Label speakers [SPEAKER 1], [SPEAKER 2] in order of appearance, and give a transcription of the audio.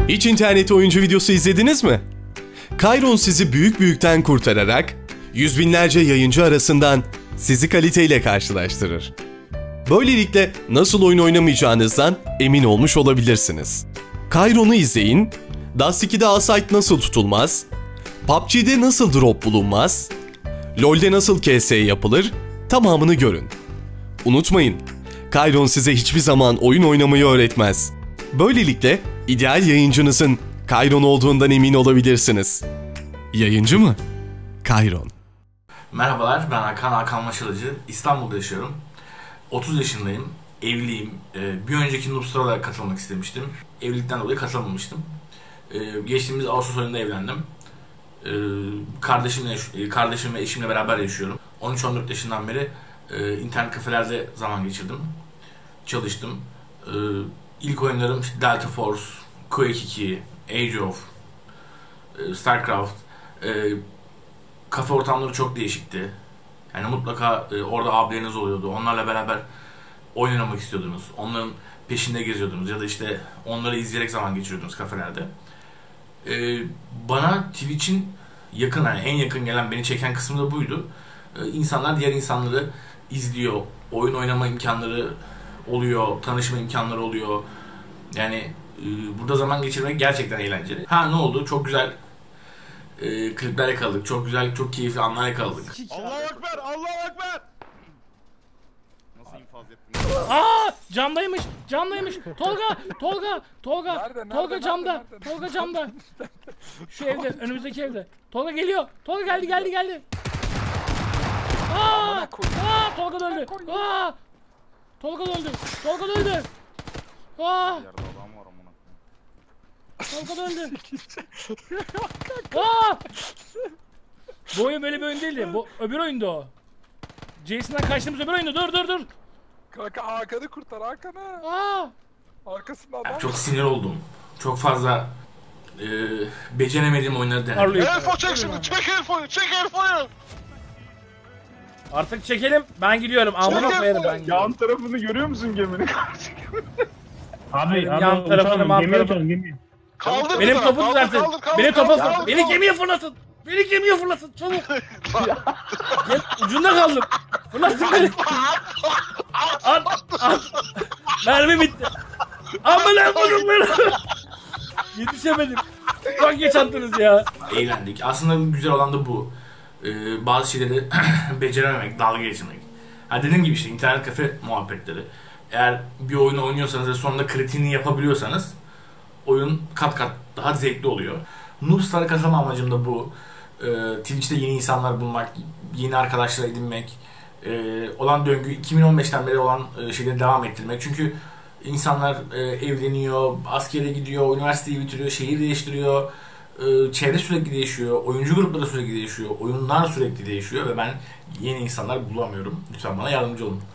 [SPEAKER 1] Hiç internet oyuncu videosu izlediniz mi? Kayron sizi büyükten kurtararak yüz binlerce yayıncı arasından sizi kaliteyle karşılaştırır. Böylelikle nasıl oyun oynamayacağınızdan emin olmuş olabilirsiniz. Kayron'u izleyin, Dust 2'de A-Site nasıl tutulmaz, PUBG'de nasıl drop bulunmaz, LoL'de nasıl KS yapılır, tamamını görün. Unutmayın, Kayron size hiçbir zaman oyun oynamayı öğretmez. Böylelikle ideal yayıncınızın Kayron olduğundan emin olabilirsiniz. Yayıncı mı? Kayron.
[SPEAKER 2] Merhabalar, ben Hakan Maşalıcı. İstanbul'da yaşıyorum. 30 yaşındayım, evliyim. Bir önceki Noobstar'a katılmak istemiştim. Evlilikten dolayı katılmamıştım. Geçtiğimiz Ağustos ayında evlendim. Kardeşim ve eşimle beraber yaşıyorum. 13-14 yaşından beri internet kafelerde zaman geçirdim. Çalıştım. İlk oyunlarım işte Delta Force, Quake 2, Age of, Starcraft. Kafe ortamları çok değişikti. Yani mutlaka orada abileriniz oluyordu. Onlarla beraber oynamak istiyordunuz. Onların peşinde geziyordunuz ya da işte onları izleyerek zaman geçiriyordunuz kafelerde. Bana Twitch'in yakın, yani en yakın gelen, beni çeken kısmı da buydu. İnsanlar diğer insanları izliyor. Oyun oynama imkanları oluyor, tanışma imkanları oluyor. Yani burada zaman geçirmek gerçekten eğlenceli. Ha, ne oldu? Çok güzel klipler yakaladık. Çok güzel, çok keyifli anlar yakaladık.
[SPEAKER 3] Allahu Ekber! Allahu Ekber! Nasıl infaz ettin?
[SPEAKER 4] Camdaymış. Tolga
[SPEAKER 3] Nerede?
[SPEAKER 4] camda. Tolga camda. Şu evde, önümüzdeki evde. Tolga geliyor. Tolga geldi. Tolga da öldü. Tolga da öldü.
[SPEAKER 3] Yerde adam var amına.
[SPEAKER 4] Tolga da öldü. Bu oyun böyle bir oyun değildi. Bu öbür oyundu o. Jason'dan kaçtığımız öbür oyundu. Dur.
[SPEAKER 5] Kanka Hakan'ı kurtar Hakan'ı. Arkasında adam.
[SPEAKER 2] Çok sinir oldum. Çok fazla beceremediğim oyunları denedim.
[SPEAKER 4] Arlıyor.
[SPEAKER 3] Elfo çek şimdi! Çek Elfo'yu!
[SPEAKER 4] Artık çekelim. Ben gidiyorum. Amına koyarım ben gidiyorum.
[SPEAKER 5] Yan tarafını görüyor musun geminin karşı?
[SPEAKER 6] Abi
[SPEAKER 4] yan tarafını
[SPEAKER 6] gemi.
[SPEAKER 3] Kaldır
[SPEAKER 4] Benim
[SPEAKER 3] bir
[SPEAKER 4] topu
[SPEAKER 3] daha,
[SPEAKER 4] düzeltin.
[SPEAKER 3] kaldır,
[SPEAKER 4] Beni
[SPEAKER 3] kaldır,
[SPEAKER 4] topa
[SPEAKER 3] kaldır,
[SPEAKER 4] fırlatın. Beni gemiye fırlatın. Çabuk. Gel, ucunda kaldım. Fırlatın beni. At. Mermi bitti. Amına koydum beni. Yetişemedim. Çok geç attınız ya.
[SPEAKER 2] Eğlendik. Aslında güzel olan da bu. Bazı şeyleri becerememek, dalga geçmek. Ha, dediğim gibi işte internet kafe muhabbetleri. Eğer bir oyunu oynuyorsanız ve sonunda kritiğini yapabiliyorsanız oyun kat daha zevkli oluyor. Noobstar'a katılma amacım da bu. Twitch'te yeni insanlar bulmak, yeni arkadaşlar edinmek, olan döngü 2015'ten beri olan şeyleri devam ettirmek. Çünkü insanlar evleniyor, askere gidiyor, üniversiteyi bitiriyor, şehir değiştiriyor, çevre sürekli değişiyor, oyuncu grupları sürekli değişiyor, oyunlar sürekli değişiyor ve ben yeni insanlar bulamıyorum. Lütfen bana yardımcı olun.